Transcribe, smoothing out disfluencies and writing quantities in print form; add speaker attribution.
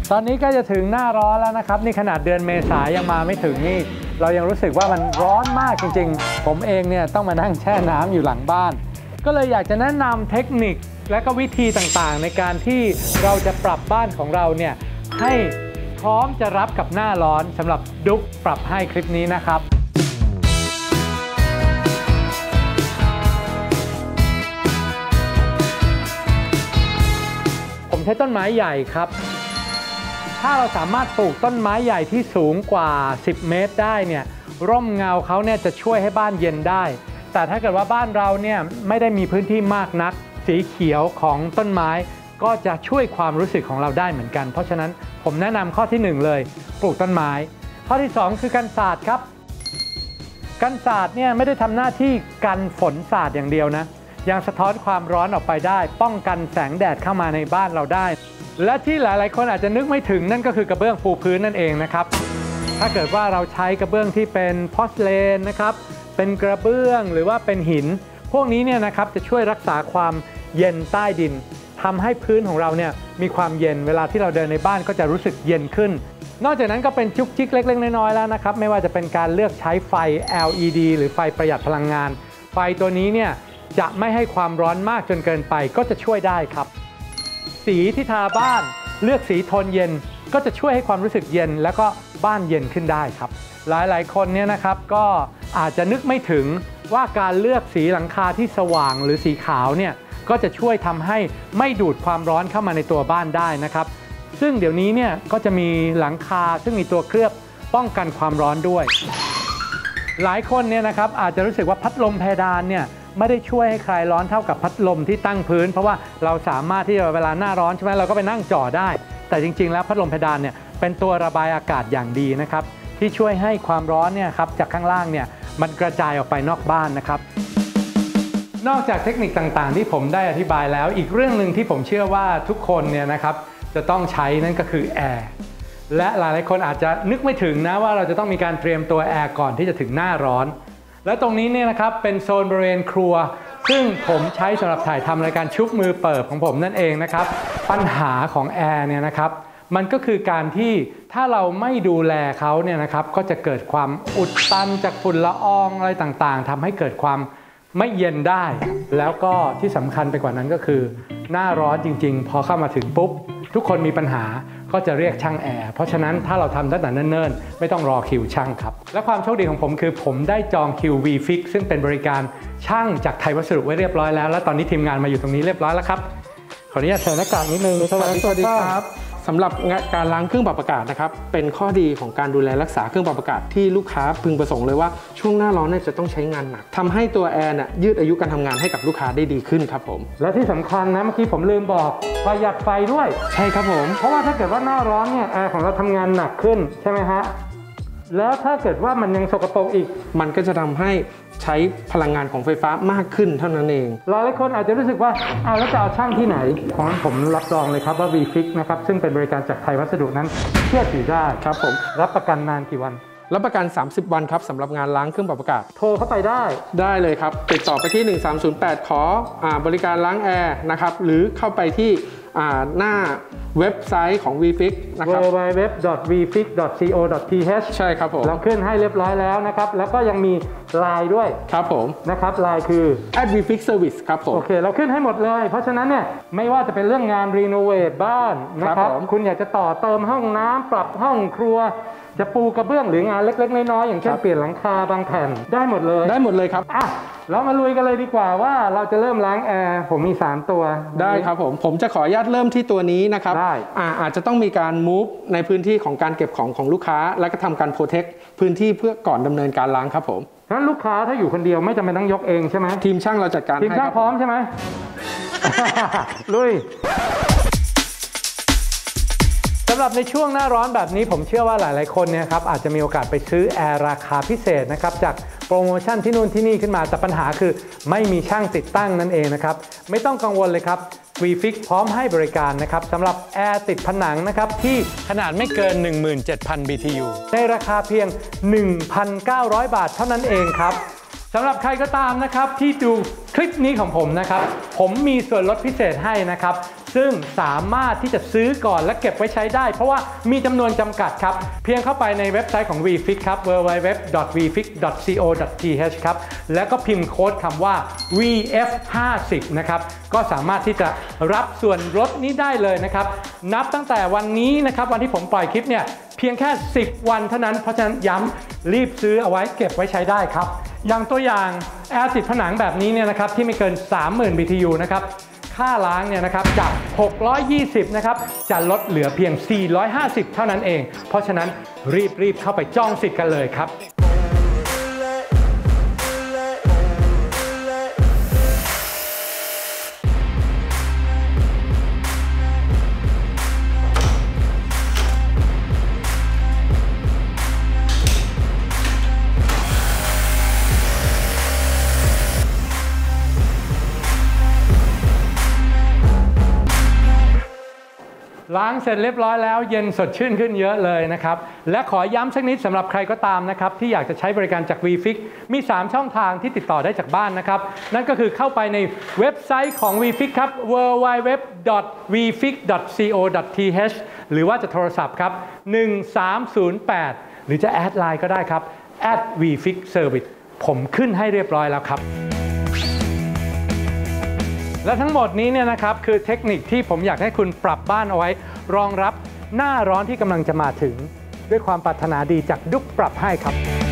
Speaker 1: ตอนนี้ก็จะถึงหน้าร้อนแล้วนะครับนี่ขนาดเดือนเมษายนยังมาไม่ถึงนี่เรายังรู้สึกว่ามันร้อนมากจริงๆผมเองเนี่ยต้องมานั่งแช่น้ำอยู่หลังบ้านก็เลยอยากจะแนะนำเทคนิคและก็วิธีต่างๆในการที่เราจะปรับบ้านของเราเนี่ยให้พร้อมจะรับกับหน้าร้อนสำหรับดุ๊กปรับให้คลิปนี้นะครับผมใช้ต้นไม้ใหญ่ครับถ้าเราสามารถปลูกต้นไม้ใหญ่ที่สูงกว่า10 เมตรได้เนี่ยร่มเงาเขาเนี่ยจะช่วยให้บ้านเย็นได้แต่ถ้าเกิดว่าบ้านเราเนี่ยไม่ได้มีพื้นที่มากนักสีเขียวของต้นไม้ก็จะช่วยความรู้สึกของเราได้เหมือนกันเพราะฉะนั้นผมแนะนำข้อที่1เลยปลูกต้นไม้ข้อที่2คือกันศาสตร์ครับกันศาสตร์เนี่ยไม่ได้ทำหน้าที่กันฝนสาดอย่างเดียวนะยังสะท้อนความร้อนออกไปได้ป้องกันแสงแดดเข้ามาในบ้านเราได้และที่หลายๆคนอาจจะนึกไม่ถึงนั่นก็คือกระเบื้องปูพื้นนั่นเองนะครับถ้าเกิดว่าเราใช้กระเบื้องที่เป็นพอร์สเลนนะครับเป็นกระเบื้องหรือว่าเป็นหินพวกนี้เนี่ยนะครับจะช่วยรักษาความเย็นใต้ดินทำให้พื้นของเราเนี่ยมีความเย็นเวลาที่เราเดินในบ้านก็จะรู้สึกเย็นขึ้นนอกจากนั้นก็เป็นจุกจิกเล็กๆน้อยๆแล้วนะครับไม่ว่าจะเป็นการเลือกใช้ไฟ LED หรือไฟประหยัดพลังงานไฟตัวนี้เนี่ยจะไม่ให้ความร้อนมากจนเกินไปก็จะช่วยได้ครับสีที่ทาบ้านเลือกสีโทนเย็นก็จะช่วยให้ความรู้สึกเย็นแล้วก็บ้านเย็นขึ้นได้ครับหลายๆคนเนี่ยนะครับก็อาจจะนึกไม่ถึงว่าการเลือกสีหลังคาที่สว่างหรือสีขาวเนี่ยก็จะช่วยทำให้ไม่ดูดความร้อนเข้ามาในตัวบ้านได้นะครับซึ่งเดี๋ยวนี้เนี่ยก็จะมีหลังคาซึ่งมีตัวเคลือบป้องกันความร้อนด้วยหลายคนเนี่ยนะครับอาจจะรู้สึกว่าพัดลมเพดานเนี่ยไม่ได้ช่วยให้คลายร้อนเท่ากับพัดลมที่ตั้งพื้นเพราะว่าเราสามารถที่จะเวลาหน้าร้อนใช่ไหมเราก็ไปนั่งจ่อได้แต่จริงๆแล้วพัดลมเพดานเนี่ยเป็นตัวระบายอากาศอย่างดีนะครับที่ช่วยให้ความร้อนเนี่ยครับจากข้างล่างเนี่ยมันกระจายออกไปนอกบ้านนะครับนอกจากเทคนิคต่างๆที่ผมได้อธิบายแล้วอีกเรื่องหนึ่งที่ผมเชื่อว่าทุกคนเนี่ยนะครับจะต้องใช้นั่นก็คือแอร์และหลายๆคนอาจจะนึกไม่ถึงนะว่าเราจะต้องมีการเตรียมตัวแอร์ก่อนที่จะถึงหน้าร้อนและตรงนี้เนี่ยนะครับเป็นโซนบริเวณครัวซึ่งผมใช้สำหรับถ่ายทำรายการชุบมือเปิบของผมนั่นเองนะครับปัญหาของแอร์เนี่ยนะครับมันก็คือการที่ถ้าเราไม่ดูแลเขาเนี่ยนะครับก็จะเกิดความอุดตันจากฝุ่นละอองอะไรต่างๆทำให้เกิดความไม่เย็นได้แล้วก็ที่สำคัญไปกว่านั้นก็คือหน้าร้อนจริงๆพอเข้ามาถึงปุ๊บทุกคนมีปัญหาก็จะเรียกช่างแอร์เพราะฉะนั้นถ้าเราทำตั้งแต่เนิ่นๆไม่ต้องรอคิวช่างครับและความโชคดีของผมคือผมได้จองคิว VFix ซึ่งเป็นบริการช่างจากไทยวัสดุไว้เรียบร้อยแล้วและตอนนี้ทีมงานมาอยู่ตรงนี้เรียบร้อยแล้วครับขออนุญาตเชิญหน้ากากนิดนึง
Speaker 2: สวัสดีครับสำหรับการล้างเครื่องปรับอากาศนะครับเป็นข้อดีของการดูแลรักษาเครื่องปรับอากาศที่ลูกค้าพึงประสงค์เลยว่าช่วงหน้าร้อนเนี่ยจะต้องใช้งานหนักทำให้ตัวแอร์ยืดอายุการทำงานให้กับลูกค้าได้ดีขึ้นครับผม
Speaker 1: และที่สำคัญนะเมื่อกี้ผมลืมบอกประหยัดไฟด้วย
Speaker 2: ใช่ครับผม
Speaker 1: เพราะว่าถ้าเกิดว่าหน้าร้อนเนี่ยแอร์ของเราทำงานหนักขึ้นใช่ไหมฮะแล้วถ้าเกิดว่ามันยังสกปรกอีก
Speaker 2: มันก็จะทำให้ใช้พลังงานของไฟฟ้ามากขึ้นเท่านั้นเอง
Speaker 1: หลายคนอาจจะรู้สึกว่าแล้วจะเอาช่างที่ไหนของผมรับรองเลยครับว่า VFix นะครับซึ่งเป็นบริการจากไทยวัสดุนั้นเชื่อถือได้
Speaker 2: ครับผม
Speaker 1: รับประกันนานกี่วัน
Speaker 2: รับประกัน30 วันครับสำหรับงานล้างเครื่องปรับอากาศ
Speaker 1: โทรเข้าไปได้
Speaker 2: เลยครับติดต่อไปที่1308ขอบริการล้างแอร์นะครับหรือเข้าไปที่หน้าเว็บไซต์ของ VFix นะครับ
Speaker 1: www.vfix.co.th
Speaker 2: ใช่ครับผม
Speaker 1: เราขึ้นให้เรียบร้อยแล้วนะครับแล้วก็ยังมีไลน์ด้วย
Speaker 2: ครับผม
Speaker 1: นะครับไลน์คือ
Speaker 2: @vfix service ครับผม
Speaker 1: โอเคเราขึ้นให้หมดเลยเพราะฉะนั้นเนี่ยไม่ว่าจะเป็นเรื่องงานรีโนเวทบ้านนะครับคุณอยากจะต่อเติมห้องน้ำปรับห้องครัวจะปูกระเบื้องหรืองานเล็กๆน้อยๆอย่างเช่นเปลี่ยนหลังคาบางแผ่นได้หมดเลย
Speaker 2: ครับ
Speaker 1: เรามาลุยกันเลยดีกว่าว่าเราจะเริ่มล้างแอร์ผมมี3ตัว
Speaker 2: ได้ครับผมจะขออนุญาตเริ่มที่ตัวนี้นะครับอาจจะต้องมีการ move ในพื้นที่ของการเก็บของลูกค้าและก็ทำการ protect พื้นที่เพื่อก่อนดำเนินการล้างครับผม
Speaker 1: งั้นลูกค้าถ้าอยู่คนเดียวไม่จำเป็นต้องยกเองใช่ไหม
Speaker 2: ทีมช่างเราจัดการ
Speaker 1: ทีมช่างพร้อมใช่ไหม ลุยสำหรับในช่วงหน้าร้อนแบบนี้ผมเชื่อว่าหลายๆคนเนี่ยครับอาจจะมีโอกาสไปซื้อแอร์ราคาพิเศษนะครับจากโปรโมชั่นที่นู่นที่นี่ขึ้นมาแต่ปัญหาคือไม่มีช่างติดตั้งนั่นเองนะครับไม่ต้องกังวลเลยครับ VFix พร้อมให้บริการนะครับสำหรับแอร์ติดผนังนะครับที่ขนาดไม่เกิน 17,000 BTU ในราคาเพียง 1,900 บาทเท่านั้นเองครับสำหรับใครก็ตามนะครับที่ดูคลิปนี้ของผมนะครับผมมีส่วนลดพิเศษให้นะครับซึ่งสามารถที่จะซื้อก่อนและเก็บไว้ใช้ได้เพราะว่ามีจำนวนจำกัดครับเพียงเข้าไปในเว็บไซต์ของ VFix ครับ www.vfix.co.th ครับแล้วก็พิมพ์โค้ดคำว่า VF50 นะครับก็สามารถที่จะรับส่วนลดนี้ได้เลยนะครับนับตั้งแต่วันนี้นะครับวันที่ผมปล่อยคลิปเนี่ยเพียงแค่10 วันเท่านั้นเพราะฉะนั้นย้ำรีบซื้อเอาไว้เก็บไว้ใช้ได้ครับอย่างตัวอย่างแอร์ติดผนังแบบนี้เนี่ยนะครับที่ไม่เกิน 30,000 BTU นะครับค่าล้างเนี่ยนะครับจาก620นะครับจะลดเหลือเพียง450เท่านั้นเองเพราะฉะนั้นรีบเข้าไปจองสิทธิ์กันเลยครับล้างเสร็จเรียบร้อยแล้วเย็นสดชื่นขึ้นเยอะเลยนะครับและขอย้ำสักนิดสำหรับใครก็ตามนะครับที่อยากจะใช้บริการจาก VFix มี3ช่องทางที่ติดต่อได้จากบ้านนะครับนั่นก็คือเข้าไปในเว็บไซต์ของ VFix ครับ www.vfix.co.th หรือว่าจะโทรศัพท์ครับ1308หรือจะแอดไลน์ก็ได้ครับ @vfixservice ผมขึ้นให้เรียบร้อยแล้วครับและทั้งหมดนี้เนี่ยนะครับคือเทคนิคที่ผมอยากให้คุณปรับบ้านเอาไว้รองรับหน้าร้อนที่กำลังจะมาถึงด้วยความปรารถนาดีจากดุ๊กปรับให้ครับ